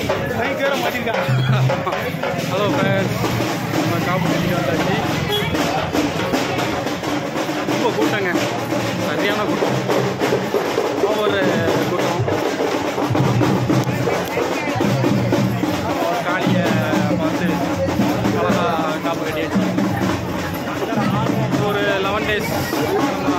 பயங்கர மாட்டிருக்காங்க. Hello friends, நம்ம காப்பு கட்டிட்டு வந்தாச்சு. ரொம்ப கூட்டங்க, சரியான கூட்டம், ஒவ்வொரு கூட்டம். காளியை பார்த்து அழகாக காப்பு கட்டியாச்சு. ஒரு 11 days